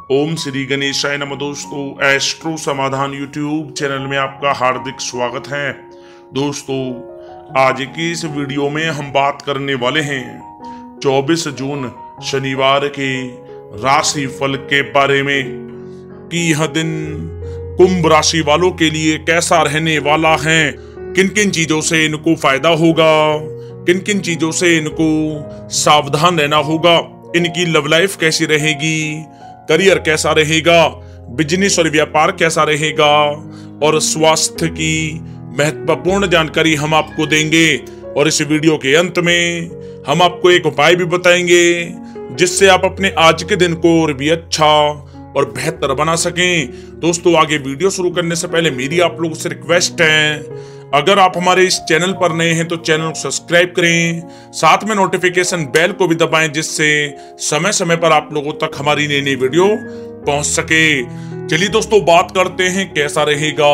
ओम श्री गणेशाय नमः। दोस्तों, एस्ट्रो समाधान यूट्यूब चैनल में आपका हार्दिक स्वागत है। दोस्तों, आज की इस वीडियो में हम बात करने वाले हैं 24 जून शनिवार के राशि फल के बारे में कि यह दिन कुंभ राशि वालों के लिए कैसा रहने वाला है, किन किन चीजों से इनको फायदा होगा, किन किन चीजों से इनको सावधान रहना होगा, इनकी लव लाइफ कैसी रहेगी, करियर कैसा रहेगा, बिजनेस और व्यापार कैसा रहेगा और स्वास्थ्य की महत्वपूर्ण जानकारी हम आपको देंगे। और इस वीडियो के अंत में हम आपको एक उपाय भी बताएंगे जिससे आप अपने आज के दिन को और भी अच्छा और बेहतर बना सकें। दोस्तों, आगे वीडियो शुरू करने से पहले मेरी आप लोगों से रिक्वेस्ट है, अगर आप हमारे इस चैनल पर नए हैं तो चैनल को सब्सक्राइब करें, साथ में नोटिफिकेशन बेल को भी दबाएं जिससे समय समय पर आप लोगों तक हमारी नई नई वीडियो पहुंच सके। चलिए दोस्तों, बात करते हैं कैसा रहेगा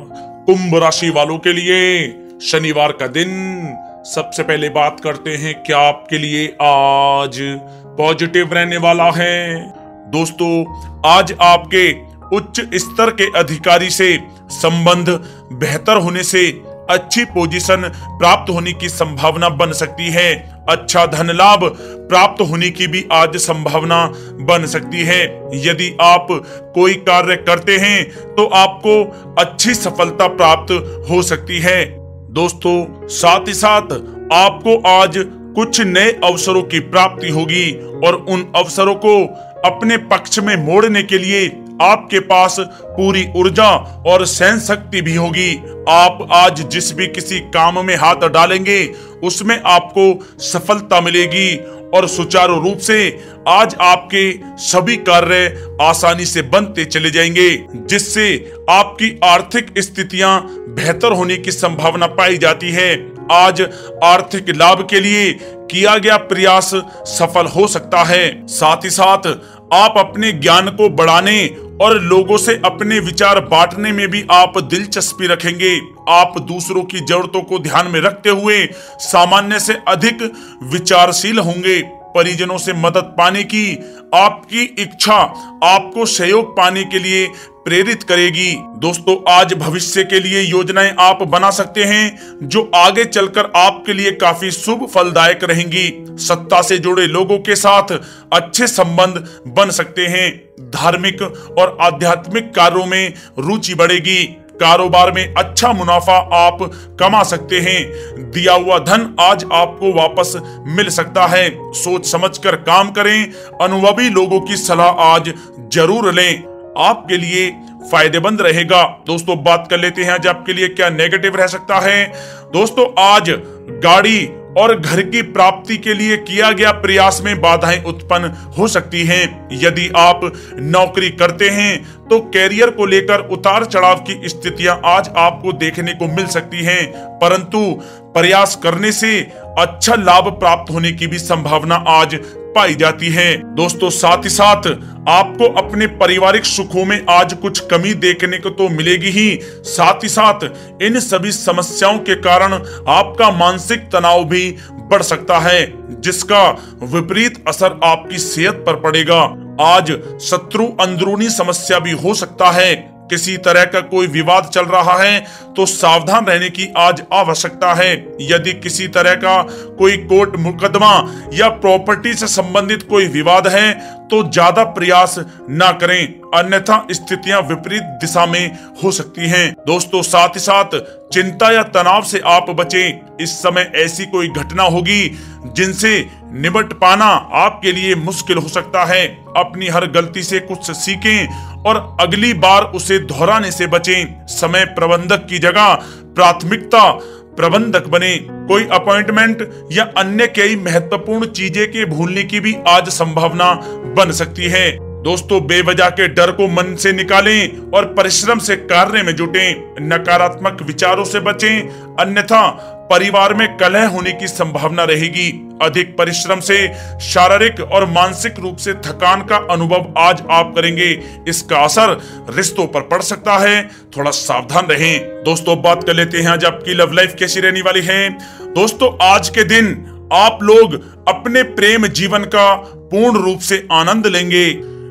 कुंभ राशि वालों के लिए शनिवार का दिन। सबसे पहले बात करते हैं क्या आपके लिए आज पॉजिटिव रहने वाला है। दोस्तों, आज आपके उच्च स्तर के अधिकारी से संबंध बेहतर होने से अच्छी पोजीशन प्राप्त होने की संभावना बन सकती है। अच्छा धन लाभ प्राप्त होने की भी आज संभावना बन सकती है। यदि आप कोई कार्य करते हैं तो आपको अच्छी सफलता प्राप्त हो सकती है। दोस्तों, साथ ही साथ आपको आज कुछ नए अवसरों की प्राप्ति होगी और उन अवसरों को अपने पक्ष में मोड़ने के लिए आपके पास पूरी ऊर्जा और सहन शक्ति भी होगी। आप आज जिस भी किसी काम में हाथ डालेंगे उसमें आपको सफलता मिलेगी और सुचारू रूप से आज आपके सभी कार्य आसानी से बनते चले जाएंगे, जिससे आपकी आर्थिक स्थितियां बेहतर होने की संभावना पाई जाती है। आज आर्थिक लाभ के लिए किया गया प्रयास सफल हो सकता है। साथ ही साथ आप अपने ज्ञान को बढ़ाने और लोगों से अपने विचार बांटने में भी आप दिलचस्पी रखेंगे। आप दूसरों की जरूरतों को ध्यान में रखते हुए सामान्य से अधिक विचारशील होंगे। परिजनों से मदद पाने की आपकी इच्छा आपको सहयोग पाने के लिए प्रेरित करेगी। दोस्तों, आज भविष्य के लिए योजनाएं आप बना सकते हैं जो आगे चलकर आपके लिए काफी शुभ फलदायक रहेंगी। सत्ता से जुड़े लोगों के साथ अच्छे संबंध बन सकते हैं। धार्मिक और आध्यात्मिक कार्यों में रुचि बढ़ेगी। कारोबार में अच्छा मुनाफा आप कमा सकते हैं। दिया हुआ धन आज आपको वापस मिल सकता है। सोच समझकर काम करें। अनुभवी लोगों की सलाह आज जरूर लें, आपके लिए फायदेमंद रहेगा। दोस्तों, बात कर लेते हैं आज आपके लिए क्या नेगेटिव रह सकता है। दोस्तों, आज गाड़ी और घर की प्राप्ति के लिए किया गया प्रयास में बाधाएं उत्पन्न हो सकती हैं। यदि आप नौकरी करते हैं तो कैरियर को लेकर उतार चढ़ाव की स्थितियां आज आपको देखने को मिल सकती हैं, परंतु प्रयास करने से अच्छा लाभ प्राप्त होने की भी संभावना आज पाई जाती है। दोस्तों, साथ ही साथ आपको अपने पारिवारिक सुखों में आज कुछ कमी देखने को तो मिलेगी ही, साथ ही साथ इन सभी समस्याओं के कारण आपका मानसिक तनाव भी बढ़ सकता है, जिसका विपरीत असर आपकी सेहत पर पड़ेगा। आज शत्रु अंदरूनी समस्या भी हो सकता है। किसी तरह का कोई विवाद चल रहा है तो सावधान रहने की आज आवश्यकता है। यदि किसी तरह का कोई कोर्ट मुकदमा या प्रॉपर्टी से संबंधित कोई विवाद है तो ज्यादा प्रयास ना करें, अन्यथा स्थितियां विपरीत दिशा में हो सकती हैं। दोस्तों, साथ ही साथ चिंता या तनाव से आप बचें। इस समय ऐसी कोई घटना होगी जिनसे निपट पाना आपके लिए मुश्किल हो सकता है। अपनी हर गलती से कुछ सीखें और अगली बार उसे दोहराने से बचें। समय प्रबंधक की जगह प्राथमिकता प्रबंधक बने। कोई अपॉइंटमेंट या अन्य कई महत्वपूर्ण चीजें के भूलने की भी आज संभावना बन सकती है। दोस्तों, बेवजह के डर को मन से निकालें और परिश्रम से कार्य में जुटें। नकारात्मक विचारों से बचें, अन्यथा परिवार में कलह होने की संभावना रहेगी। अधिक परिश्रम से शारीरिक और मानसिक रूप से थकान का अनुभव आज आप करेंगे। इसका असर रिश्तों पर पड़ सकता है, थोड़ा सावधान रहें। दोस्तों, बात कर लेते हैं आज आपकी लव लाइफ कैसी रहने वाली है। दोस्तों, आज के दिन आप लोग अपने प्रेम जीवन का पूर्ण रूप से आनंद लेंगे।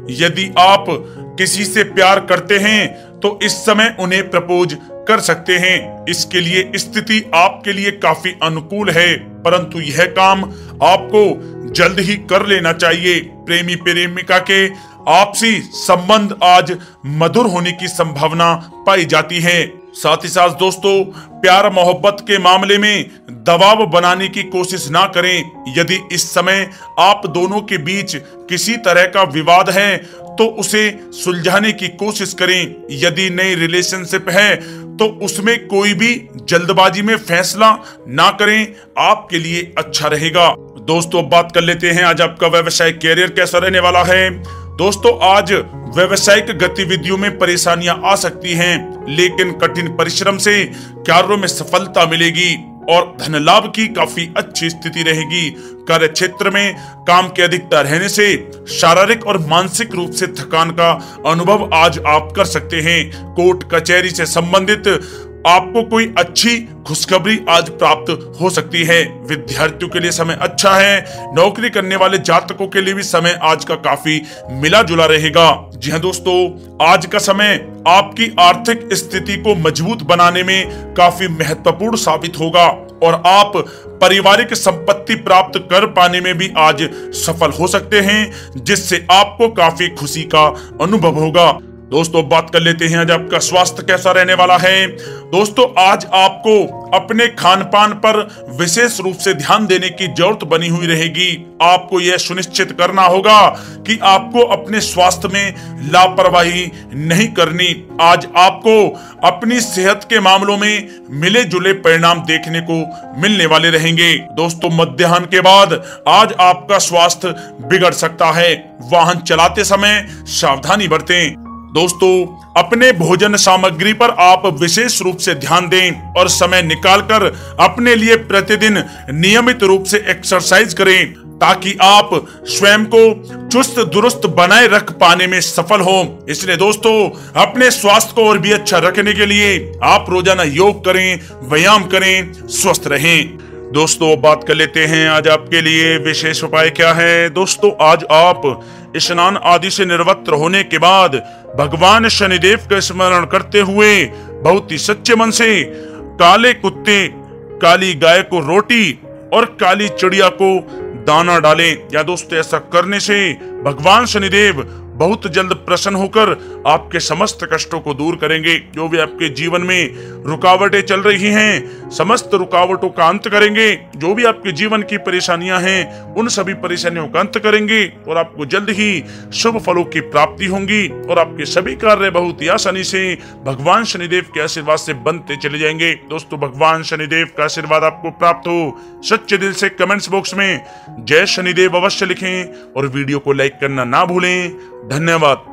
यदि आप किसी से प्यार करते हैं तो इस समय उन्हें प्रपोज कर सकते हैं। इसके लिए स्थिति आपके लिए काफी अनुकूल है, परंतु यह काम आपको जल्द ही कर लेना चाहिए। प्रेमी प्रेमिका के आपसी संबंध आज मधुर होने की संभावना पाई जाती है। साथ ही साथ दोस्तों, प्यार मोहब्बत के मामले में दबाव बनाने की कोशिश ना करें। यदि इस समय आप दोनों के बीच किसी तरह का विवाद है तो उसे सुलझाने की कोशिश करें। यदि नई रिलेशनशिप है तो उसमें कोई भी जल्दबाजी में फैसला ना करें, आपके लिए अच्छा रहेगा। दोस्तों, बात कर लेते हैं आज आपका व्यवसायिक कैरियर कैसा रहने वाला है। दोस्तों, आज व्यवसायिक गतिविधियों में परेशानियां आ सकती हैं, लेकिन कठिन परिश्रम से कार्यों में सफलता मिलेगी और धन लाभ की काफी अच्छी स्थिति रहेगी। कार्य क्षेत्र में काम के अधिकता रहने से शारीरिक और मानसिक रूप से थकान का अनुभव आज आप कर सकते हैं। कोर्ट कचहरी से संबंधित आपको कोई अच्छी खुशखबरी आज प्राप्त हो सकती है। विद्यार्थियों के लिए समय अच्छा है। नौकरी करने वाले जातकों के लिए भी समय आज का काफी मिला जुला रहेगा। जी हाँ दोस्तों, आज का समय आपकी आर्थिक स्थिति को मजबूत बनाने में काफी महत्वपूर्ण साबित होगा और आप पारिवारिक संपत्ति प्राप्त कर पाने में भी आज सफल हो सकते हैं, जिससे आपको काफी खुशी का अनुभव होगा। दोस्तों, बात कर लेते हैं आज आपका स्वास्थ्य कैसा रहने वाला है। दोस्तों, आज आपको अपने खान पान पर विशेष रूप से ध्यान देने की जरूरत बनी हुई रहेगी। आपको यह सुनिश्चित करना होगा कि आपको अपने स्वास्थ्य में लापरवाही नहीं करनी। आज आपको अपनी सेहत के मामलों में मिले जुले परिणाम देखने को मिलने वाले रहेंगे। दोस्तों, मध्याह्न के बाद आज आपका स्वास्थ्य बिगड़ सकता है। वाहन चलाते समय सावधानी बरतें। दोस्तों, अपने भोजन सामग्री पर आप विशेष रूप से ध्यान दें और समय निकालकर अपने लिए प्रतिदिन नियमित रूप से एक्सरसाइज करें, ताकि आप स्वयं को चुस्त दुरुस्त बनाए रख पाने में सफल हो। इसलिए दोस्तों, अपने स्वास्थ्य को और भी अच्छा रखने के लिए आप रोजाना योग करें, व्यायाम करें, स्वस्थ रहें। दोस्तों, बात कर लेते हैं आज आपके लिए विशेष उपाय क्या है। दोस्तों, आज आप स्नान आदि से निवृत्त होने के बाद भगवान शनिदेव का स्मरण करते हुए बहुत ही सच्चे मन से काले कुत्ते, काली गाय को रोटी और काली चिड़िया को दाना डालें। या दोस्तों, ऐसा करने से भगवान शनिदेव बहुत जल्द प्रसन्न होकर आपके समस्त कष्टों को दूर करेंगे। जो भी आपके जीवन में रुकावटें चल रही हैं, समस्त रुकावटों का अंत करेंगे। जो भी आपके जीवन की परेशानियां हैं, उन सभी परेशानियों का अंत करेंगे और आपको जल्द ही शुभ फलों की प्राप्ति होंगी और आपके सभी कार्य बहुत ही आसानी से भगवान शनिदेव के आशीर्वाद से बनते चले जाएंगे। दोस्तों, भगवान शनिदेव का आशीर्वाद आपको प्राप्त हो, सच्चे दिल से कमेंट्स बॉक्स में जय शनिदेव अवश्य लिखें और वीडियो को लाइक करना ना भूलें। धन्यवाद।